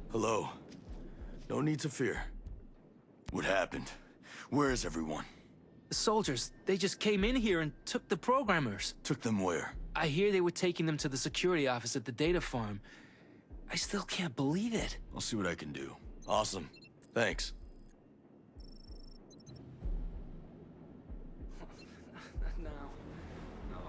Hello. No need to fear. What happened? Where is everyone? The soldiers, they just came in here and took the programmers. Took them where? I hear they were taking them to the security office at the data farm. I still can't believe it. I'll see what I can do. Awesome. Thanks. No. No.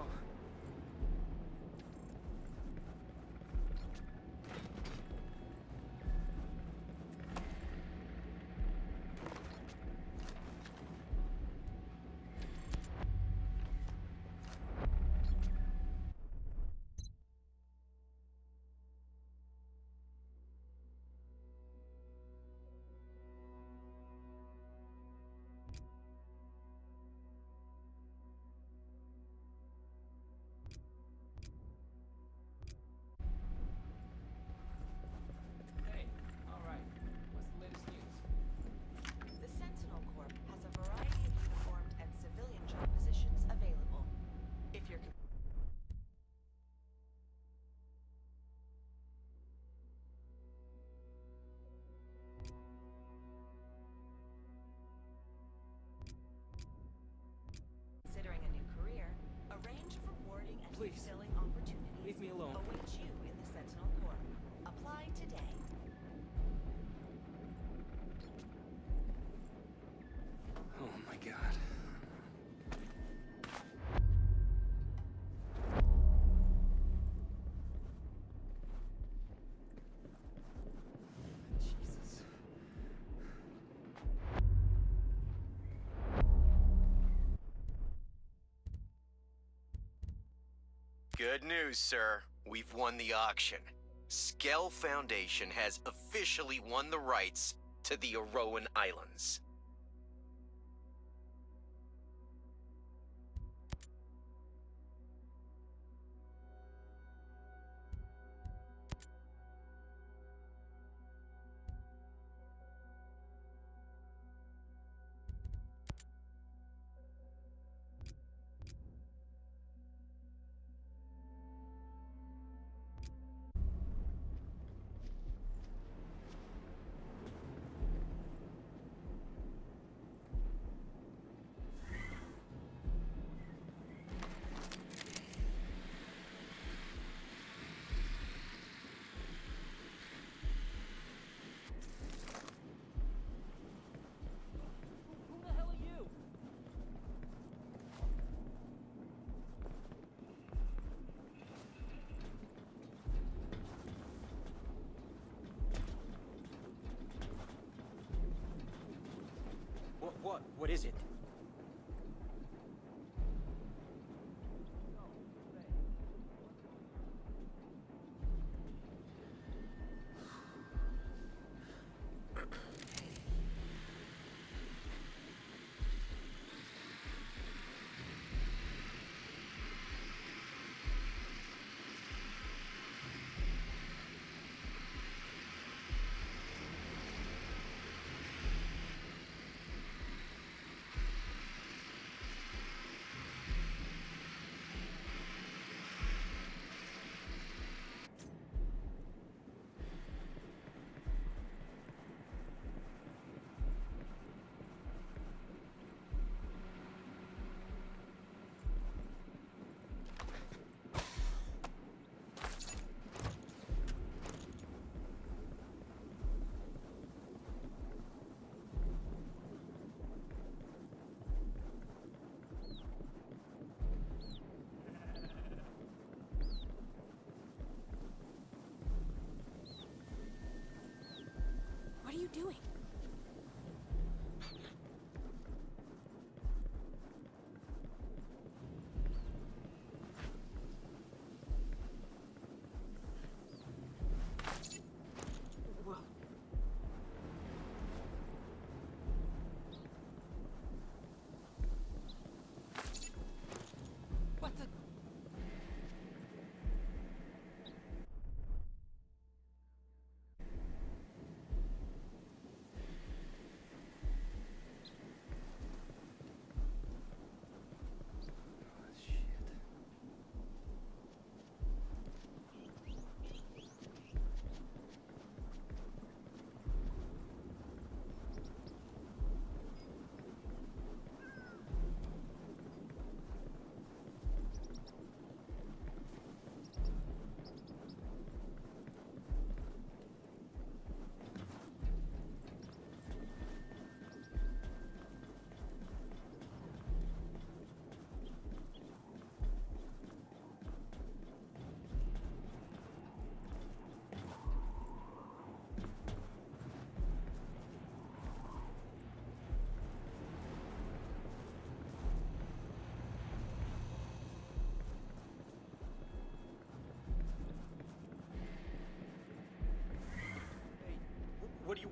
Fulfilling opportunities leave me alone. await you in the Sentinel Corps. Apply today. Oh my God. Jesus. Good news, sir. We've won the auction. Skell Foundation has officially won the rights to the Aurora Islands. What is it?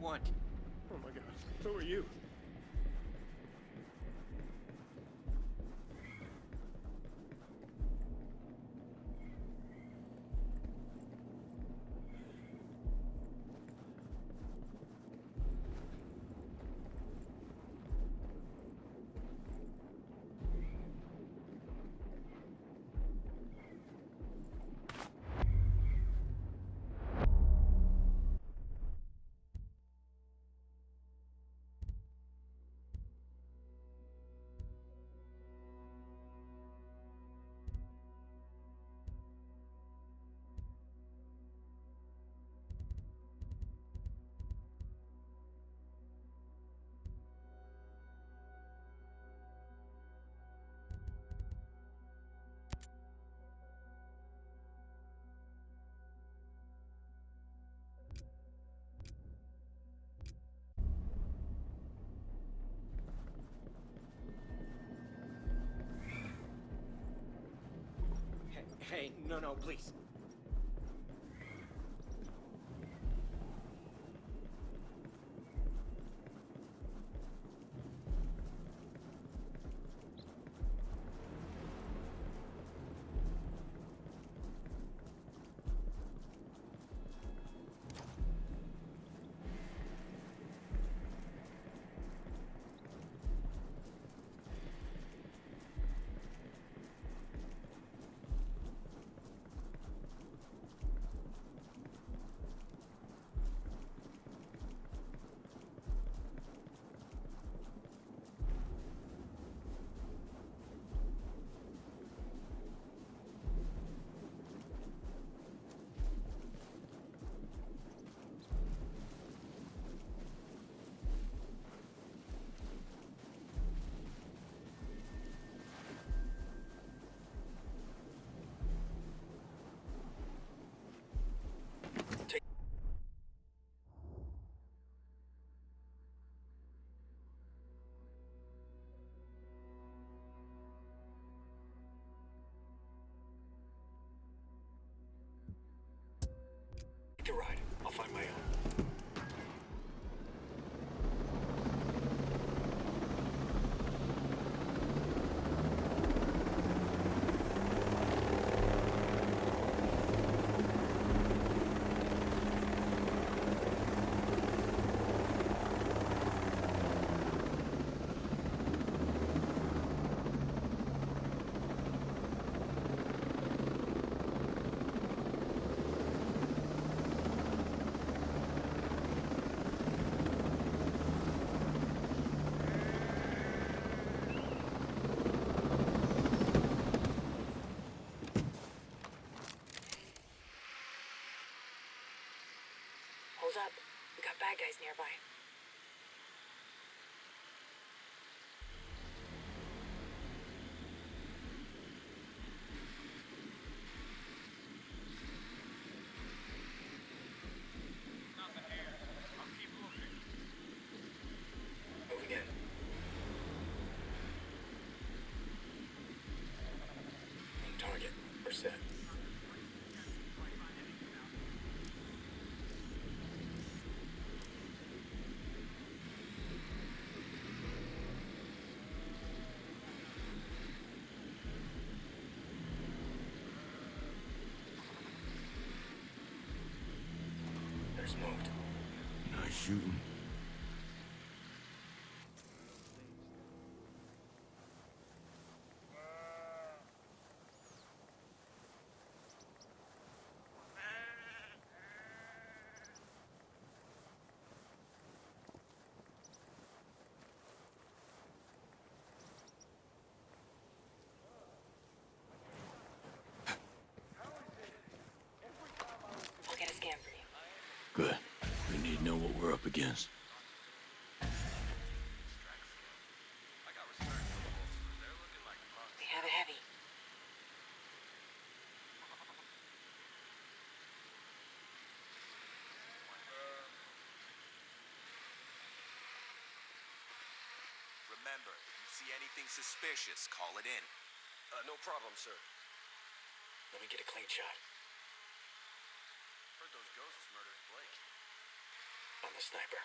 want? Oh my god, who are you? Hey, no, please. Take a ride. I'll find my own. Hold up. We got bad guys nearby. Moving in. On target. We're set. They're smoked. Nice shooting. I'll get a scan for you. Good. We need to know what we're up against. We have a heavy. Remember, if you see anything suspicious, call it in. No problem, sir. Let me get a clean shot. Heard those ghosts murdered Blake. on the sniper.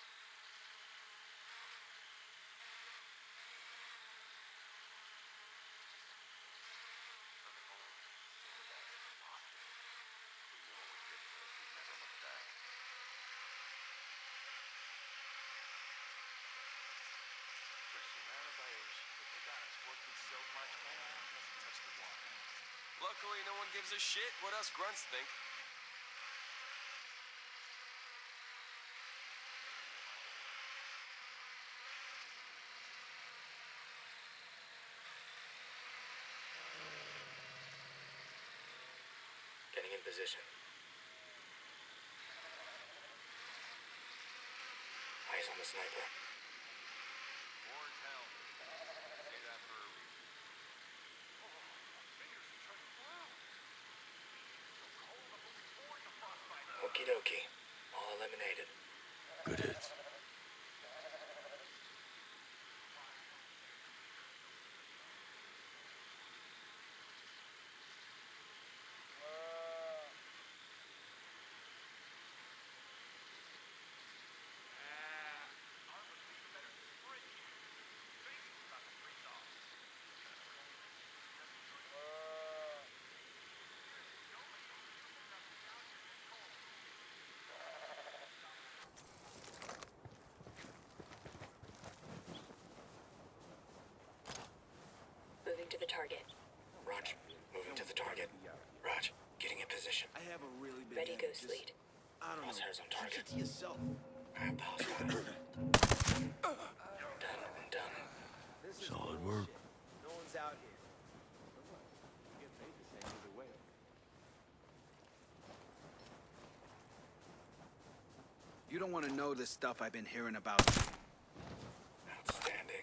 Luckily, no one gives a shit what us grunts think. Getting in position. Eyes on the sniper. More hell. Say that for a reason. Okie dokie. All eliminated. Good hits. Moving to the target. Raj, moving to the target. Raj, getting in position. I have a really big Ready, head, Ghost just- Lead. I don't know. Crosshairs on target. Keep it to yourself. I have the hostile. Done and done. Solid work. No one's out here. You get paid the same either way. You don't want to know the stuff I've been hearing about. Outstanding.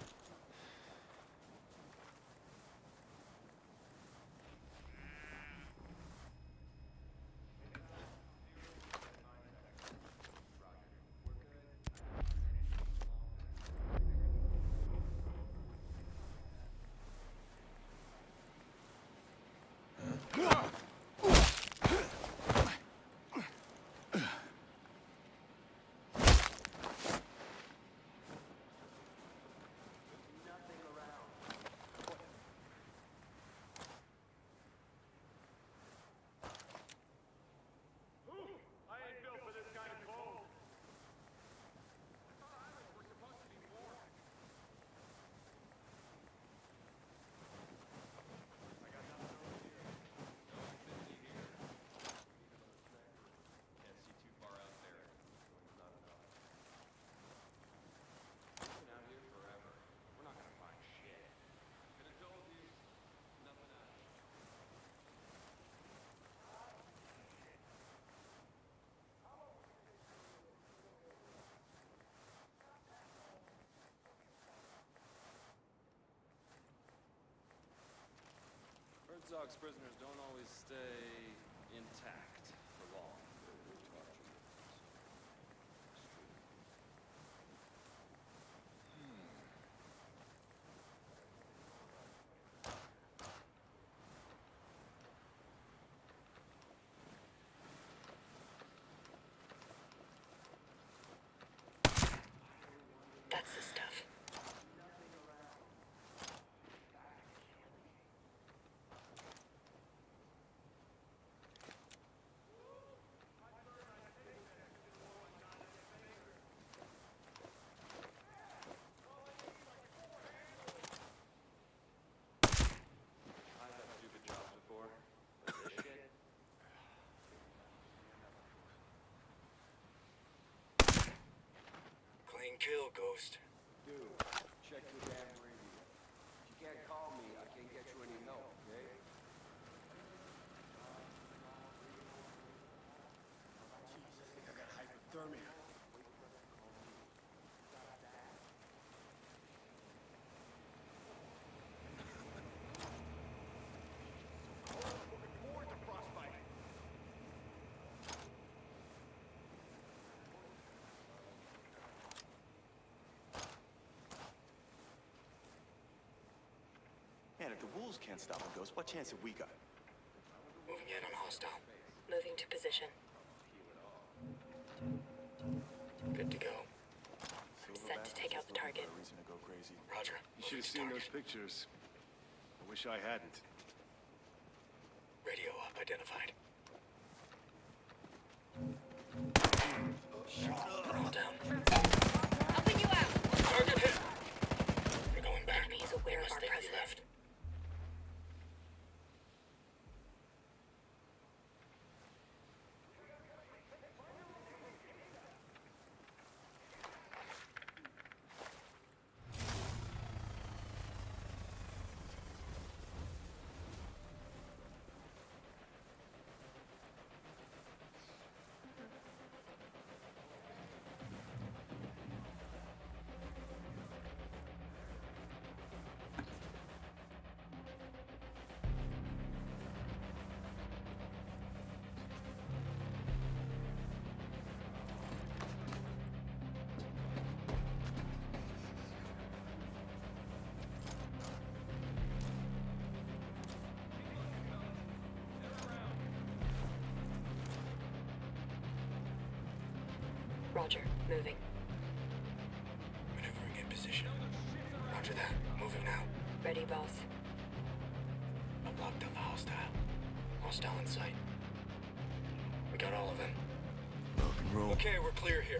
Herzog's prisoners don't always stay intact for long. That's the stuff. Clean kill, Ghost. Dude, check your damn radio. If you can't call me, I can't get you any help, okay? Jesus, I think I got hypothermia. Man, if the wolves can't stop a ghost, what chance have we got? Moving in on hostile. Moving to position. Good to go. I'm set to take out the target. Reason to go crazy. Roger. You should have seen those pictures. I wish I hadn't. Radio up identified. We're all down. Helping you out! Target hit! We're going back. He's aware of our Stay where you presence. left. Roger, moving. Maneuvering in position. Roger that. Moving now. Ready, boss. I've locked on the hostile. Hostile in sight. We got all of them. Rock and roll. Okay, we're clear here.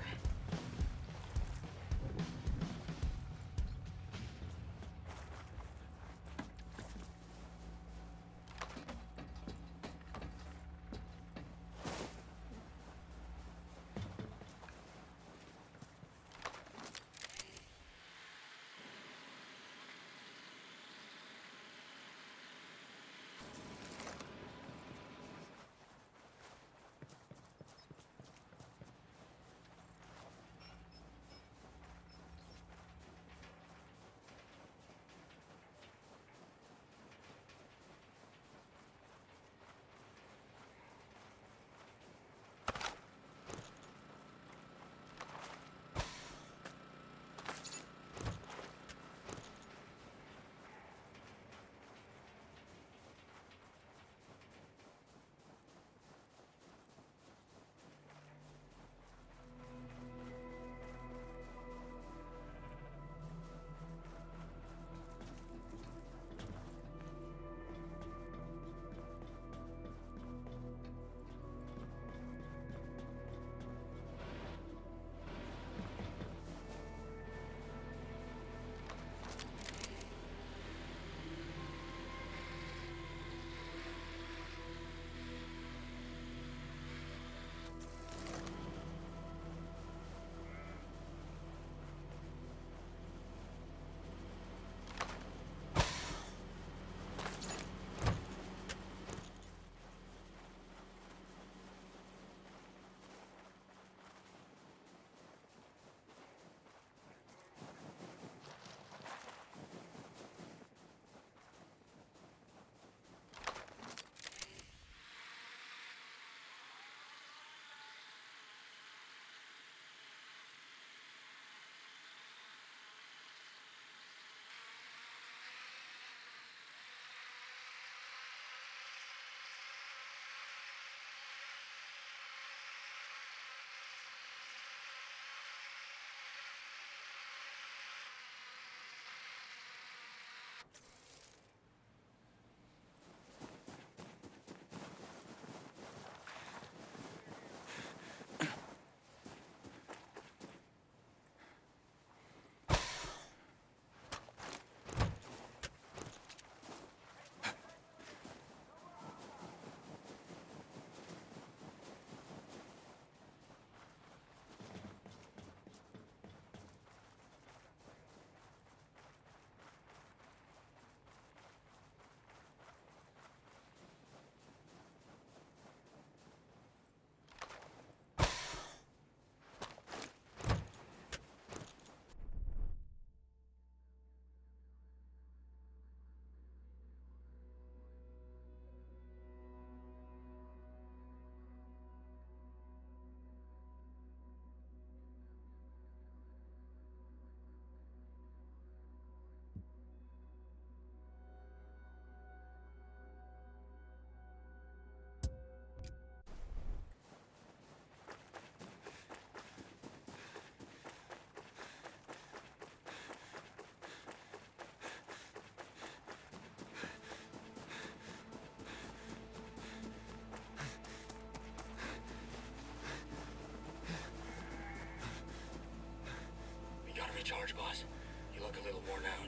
look a little worn out.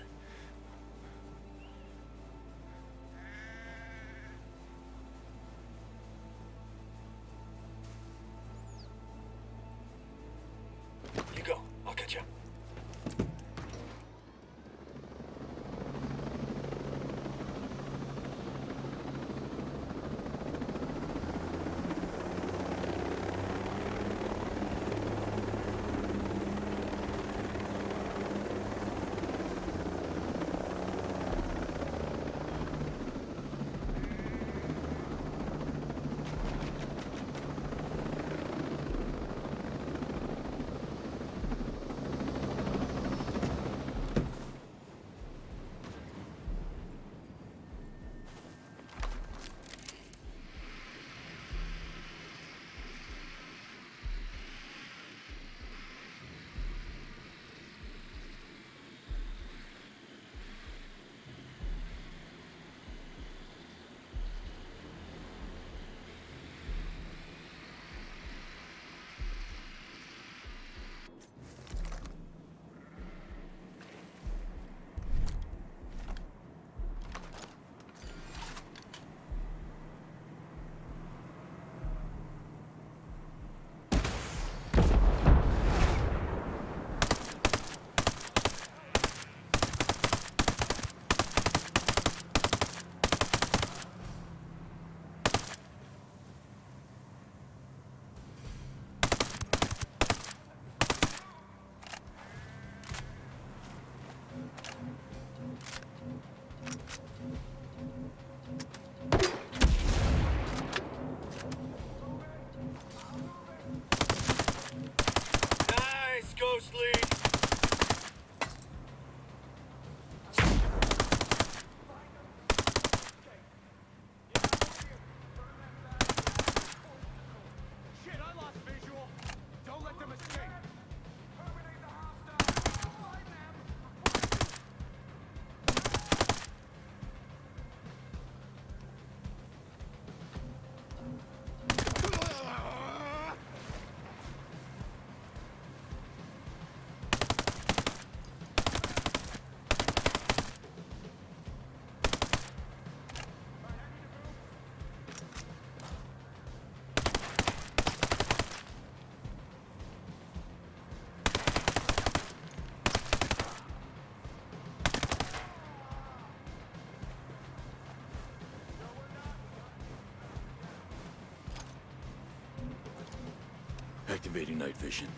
You go. I'll catch up. Activating night vision.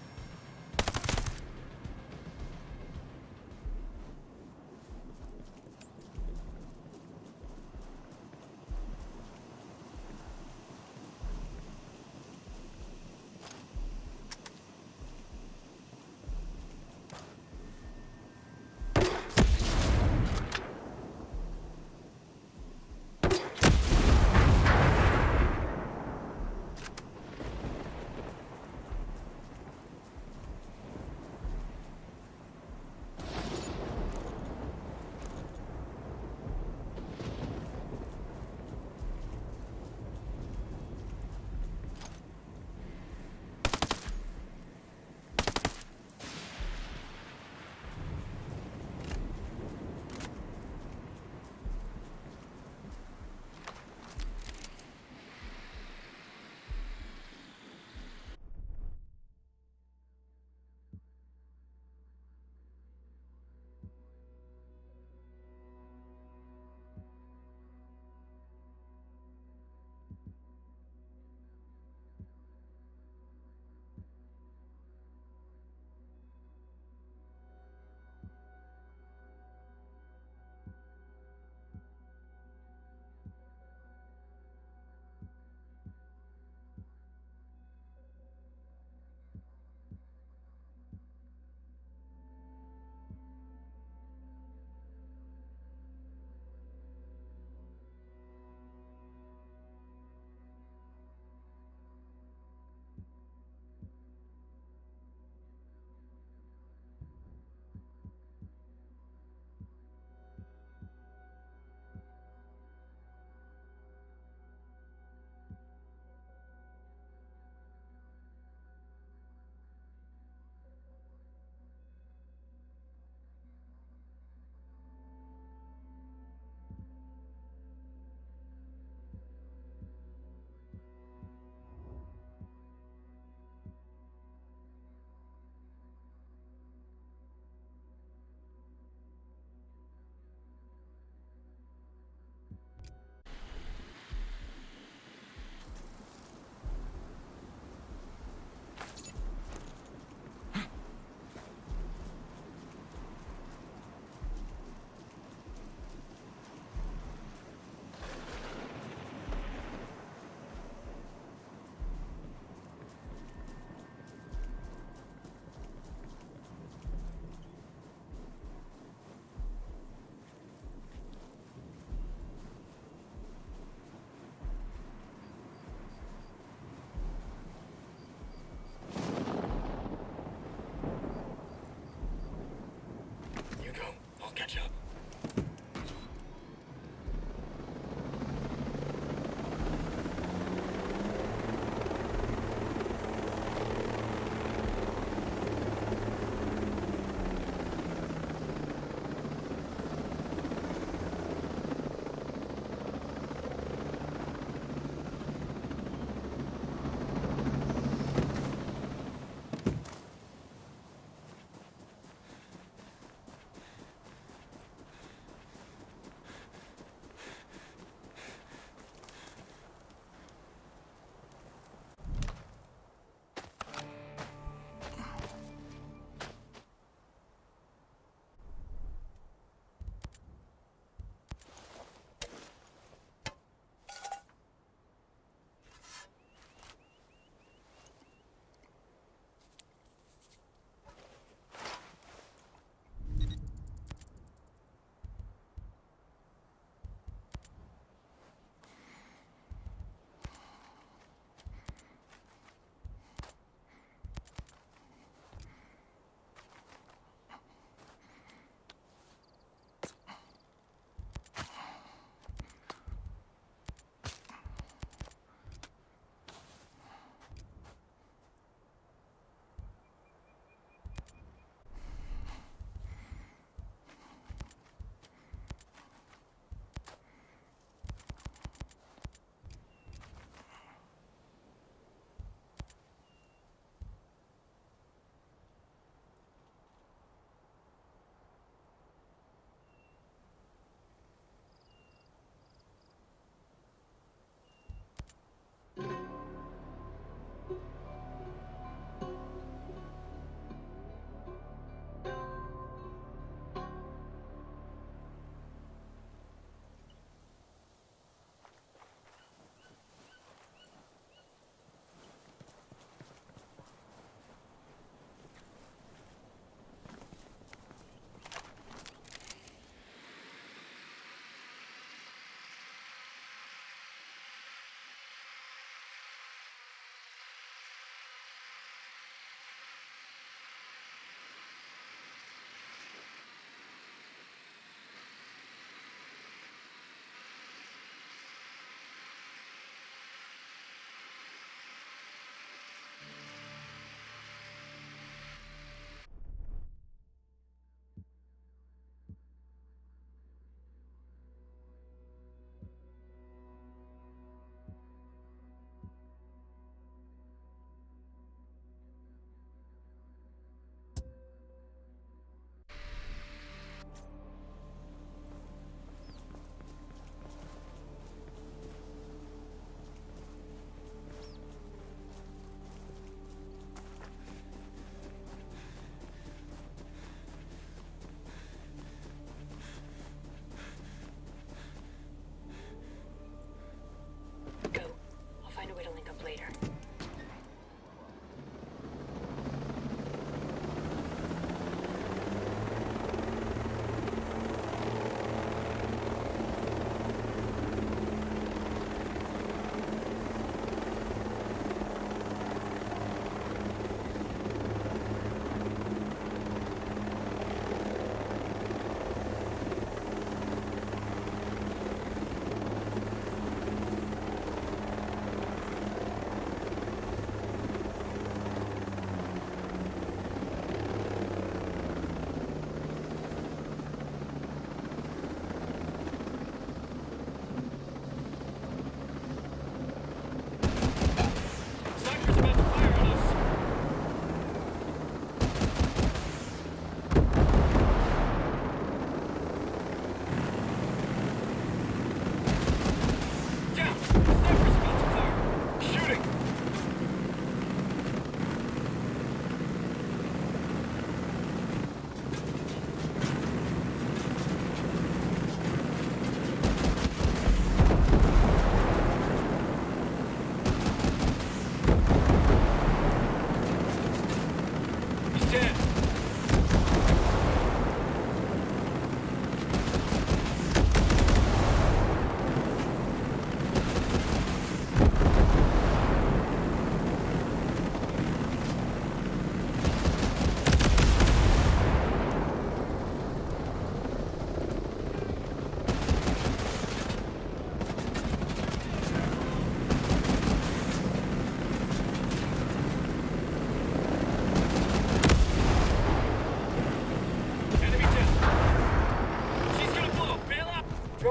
catch up.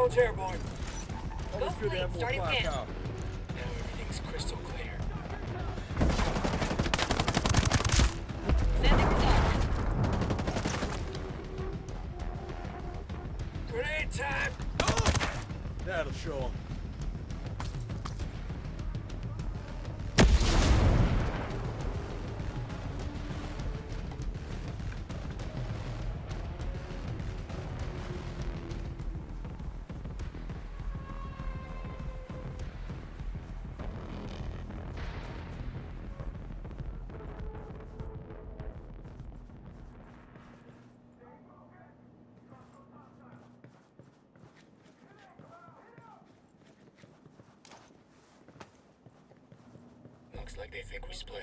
Payload's airborne. Go fleet, starting scan. Now everything's crystal clear. Sending results. Grenade time! That'll show 'em. Looks like they think we split.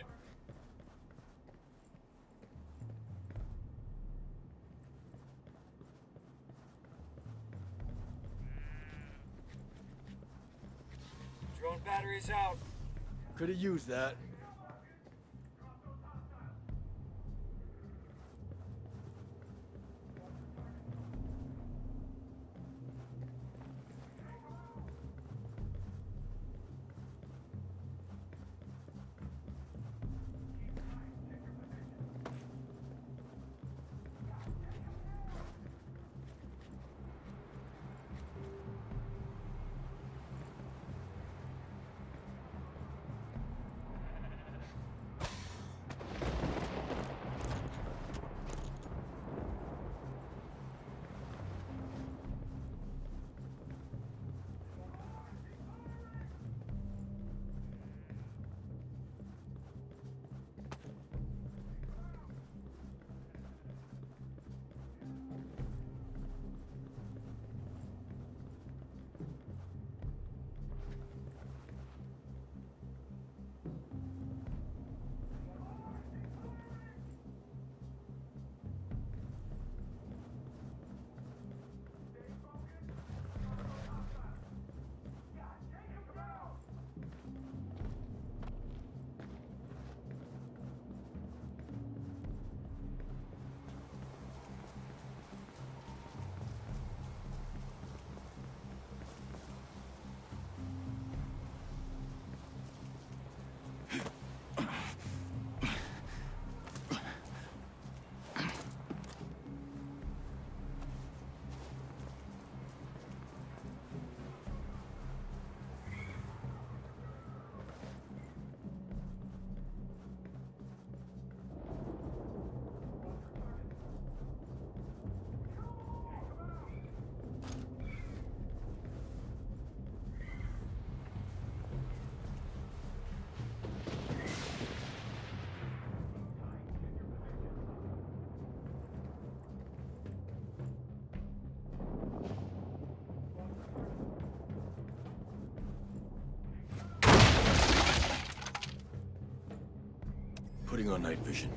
Drone batteries out. Could have used that. Putting on night vision.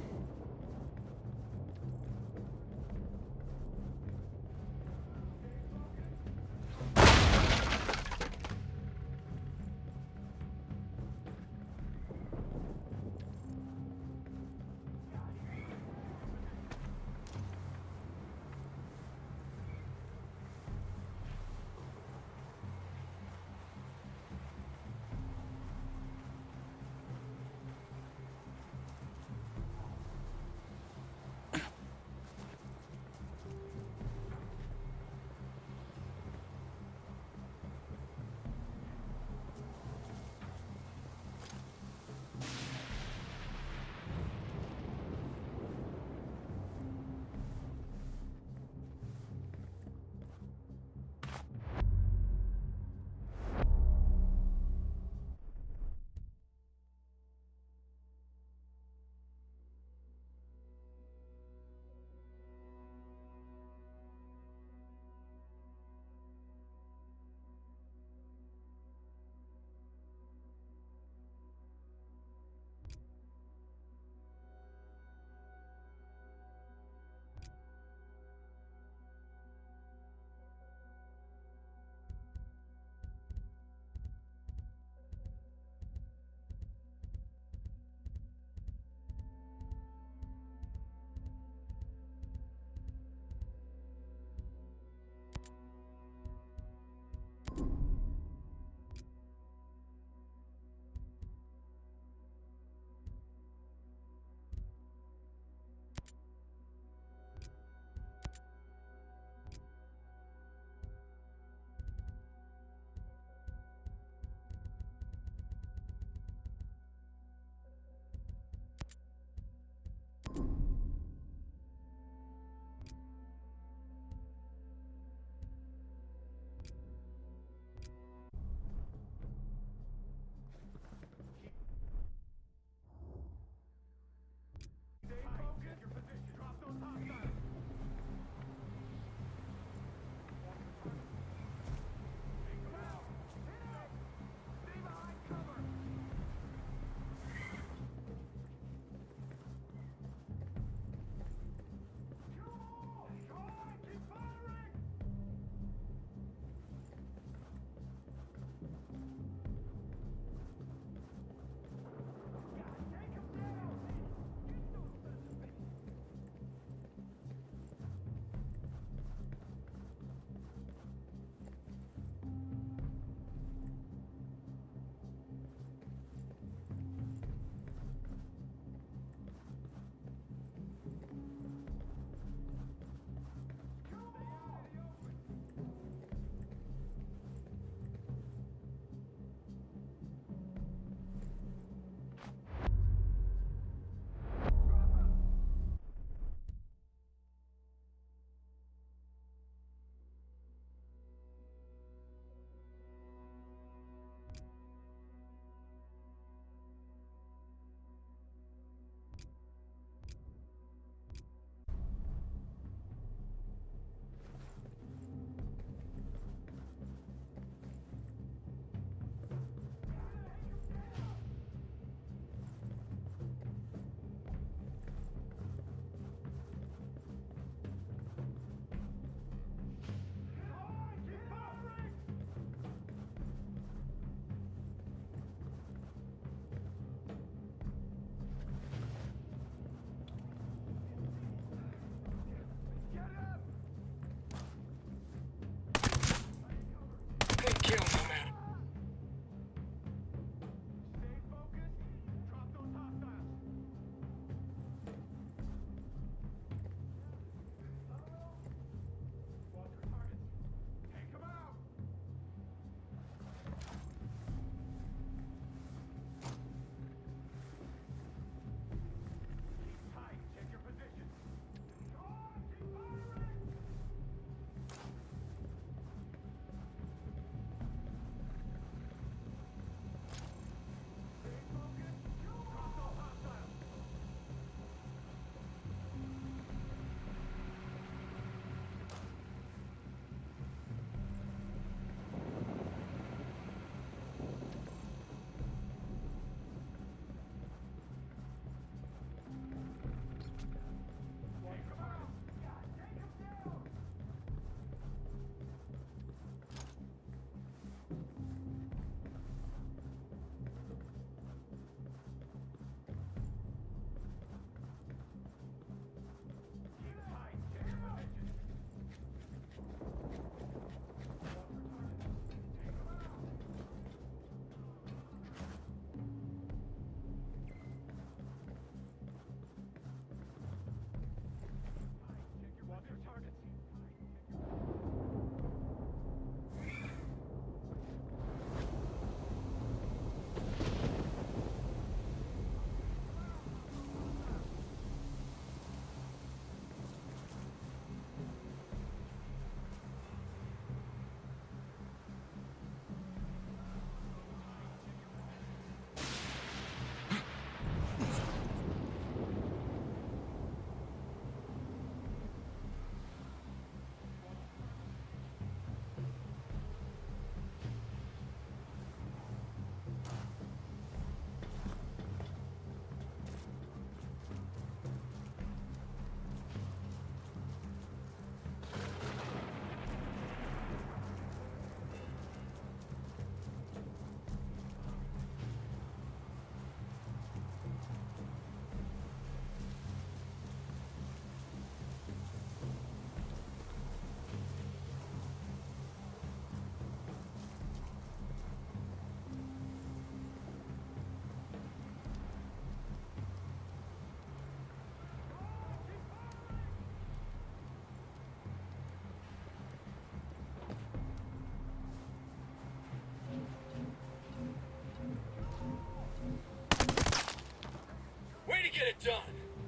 it done.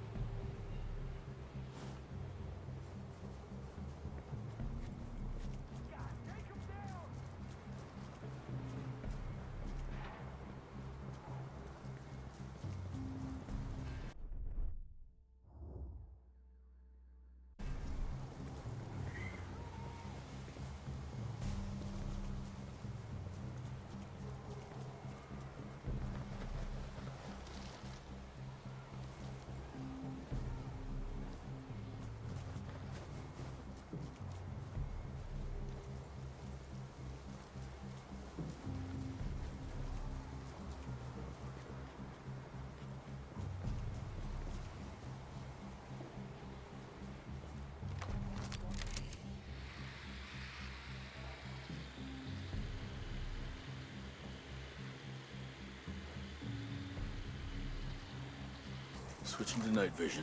Switching to night vision.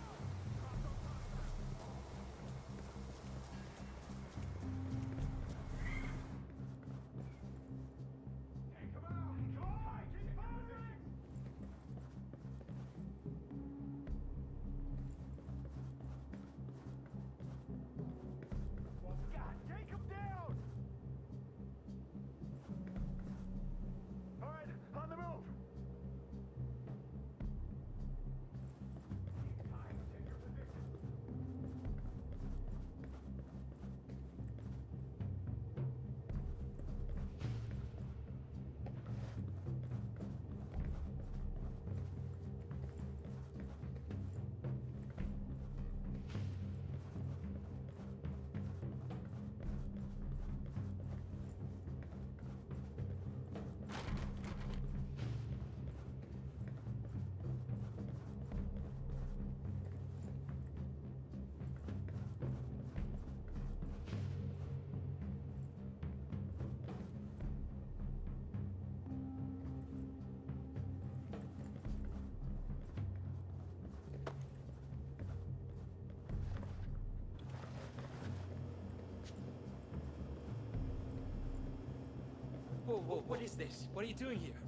Whoa, what is this? What are you doing here?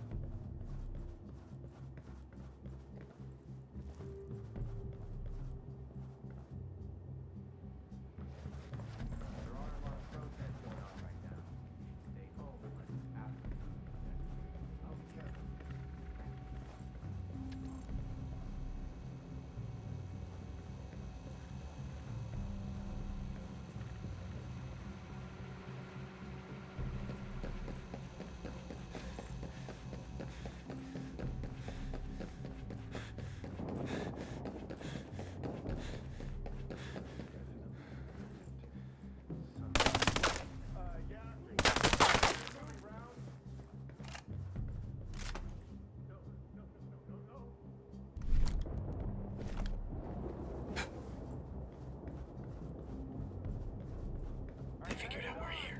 They figured out we're here.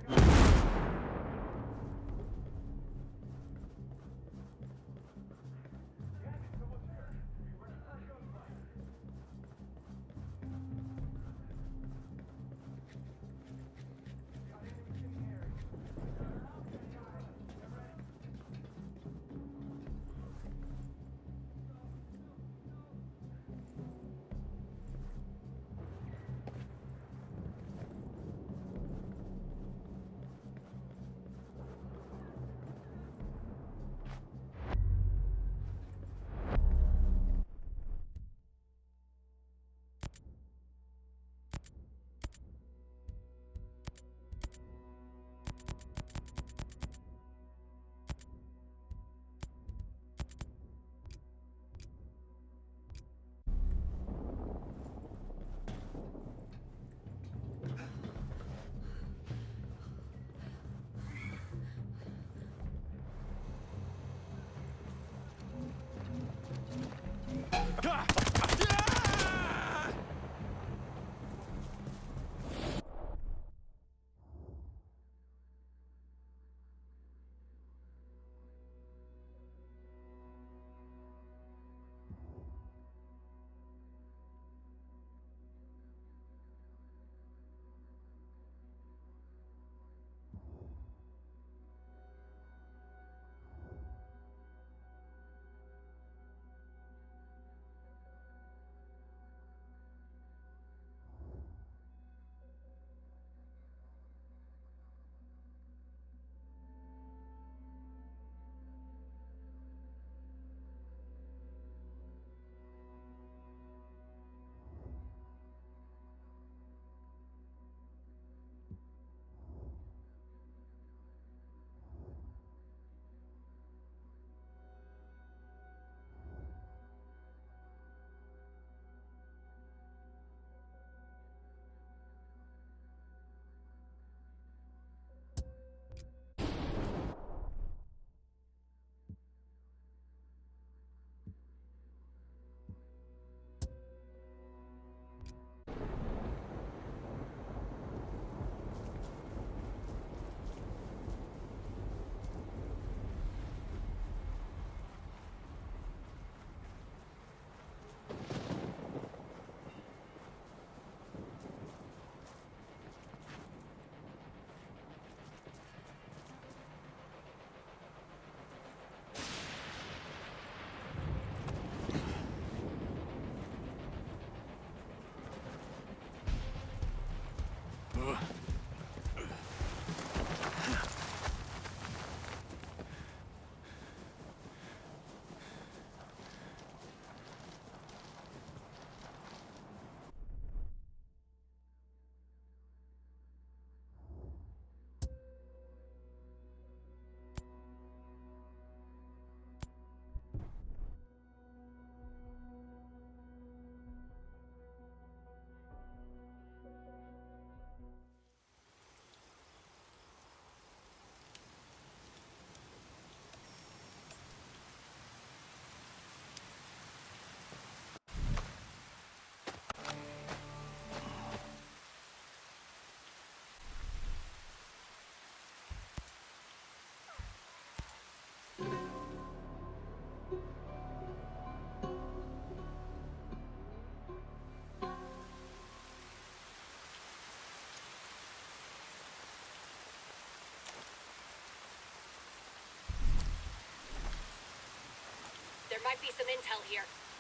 might be some intel here.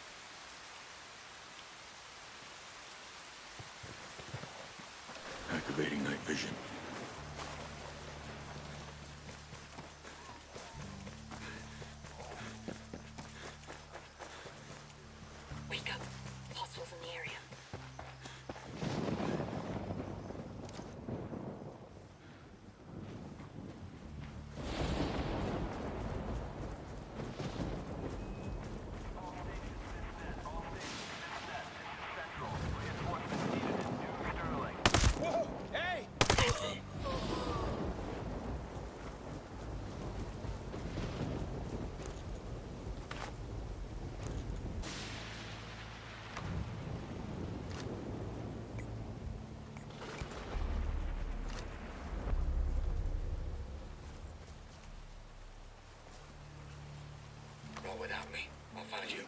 Activating night vision. Wake up. Hostiles in the area. Roll without me. I'll find you.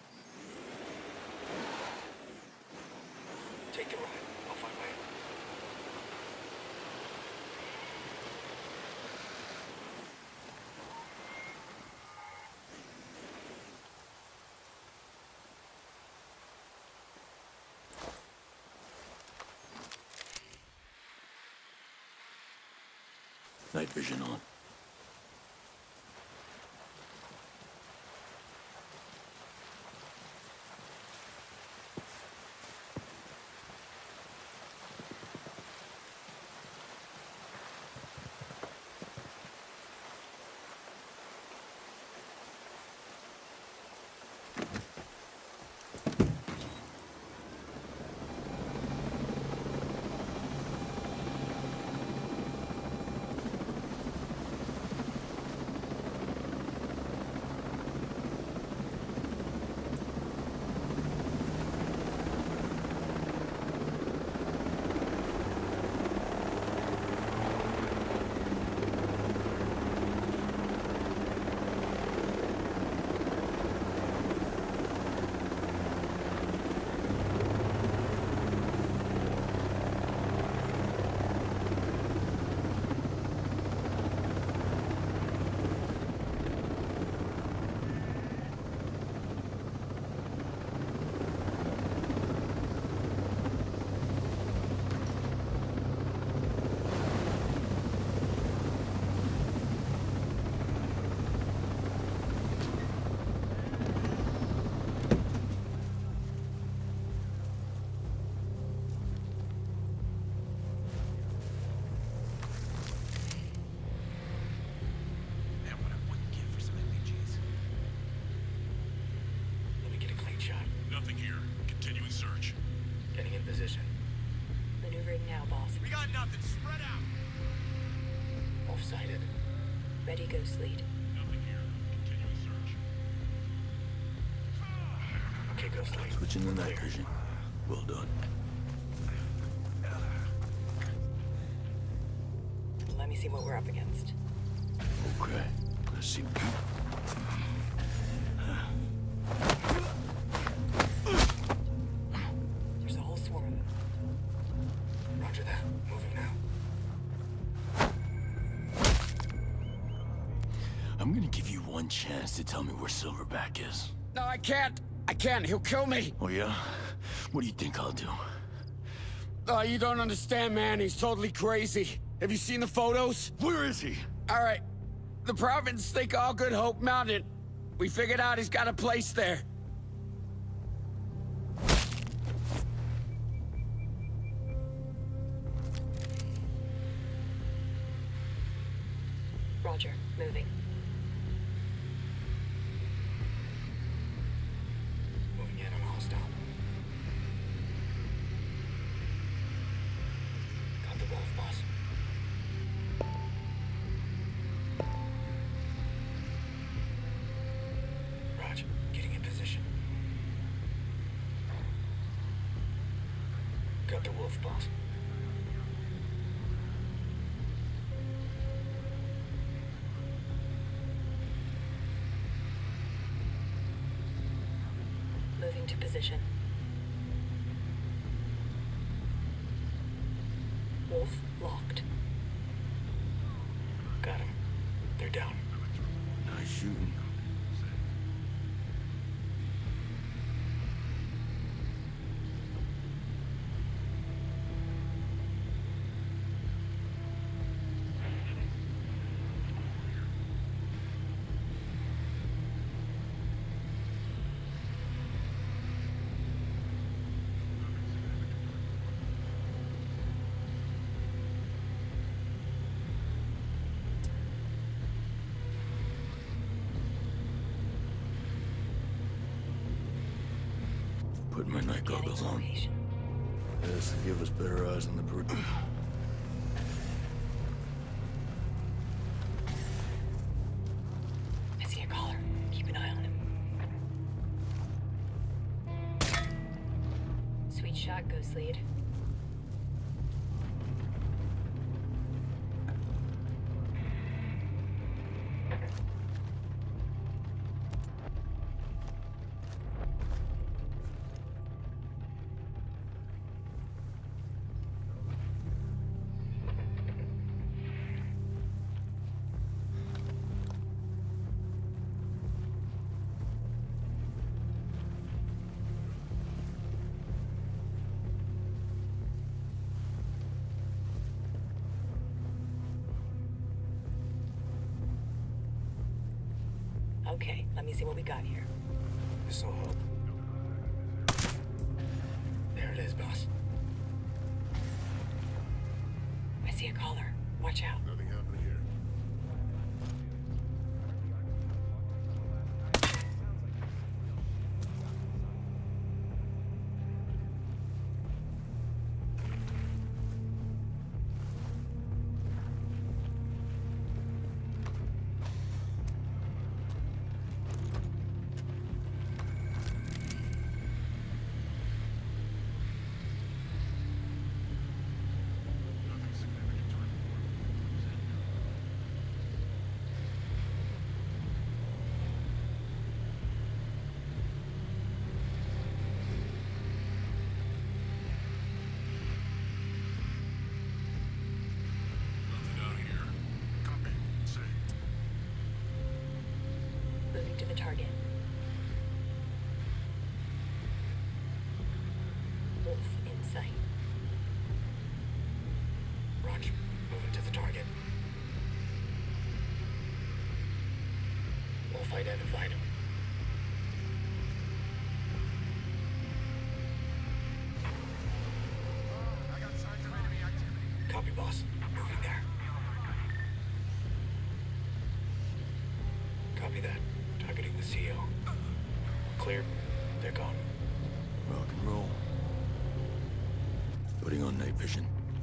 Take the ride. I'll find my own. Night vision on. Position. Maneuvering now, boss. We got nothing. Spread out. Off-sided. Ready, ghost lead. Nothing here. Continuing search. Okay, ghost lead. Switching the night vision. Well done. Let me see what we're up against. Okay. Let's see. There's a whole swarm of them. Roger that. Moving now. I'm gonna give you one chance to tell me where Silverback is. No, I can't. I can't. He'll kill me. Oh, yeah? What do you think I'll do? Oh, you don't understand, man. He's totally crazy. Have you seen the photos? Where is he? All right. The province think all Good Hope Mountain. We figured out he's got a place there. Roger, moving. Moving in on hostile. Got the wolf, boss. Roger, getting in position. Got the wolf, boss. Moving to position. Wolf locked. Got him. They're down. Nice shooting. Putting my night goggles on. Yes, give us better eyes on the bridge. I see a collar. Keep an eye on him. Sweet shot, Ghost Lead. Okay, let me see what we got here. This'll help. There it is, boss. I see a collar. Watch out. Nothing happening here. Moving to the target. Wolf in sight. Roger. Moving to the target. Wolf identified him. I got signs of enemy activity. Copy, boss. Moving there. Copy that. Targeting the CO. We're clear. They're gone. Rock and roll. Putting on night vision.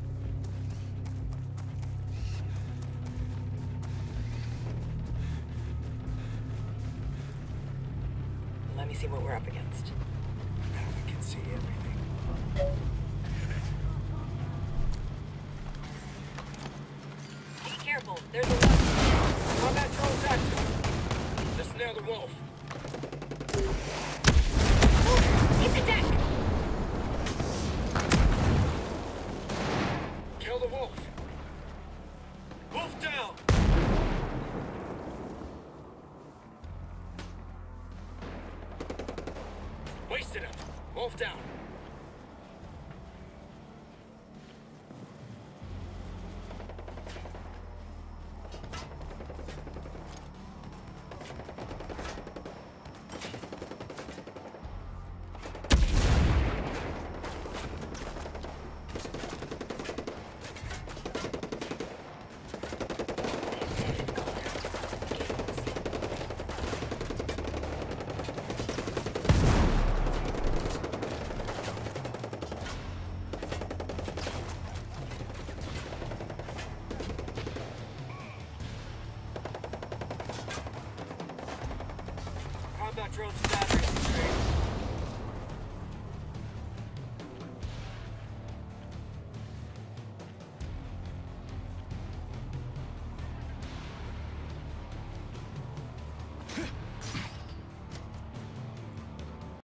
Let me see what we're up against. Now we can see everything. Be careful. There's a wolf. Combat drones active. Let's nail the wolf. Hit the deck! Kill the wolf. Wolf down. Wasted him. Wolf down. Combat drones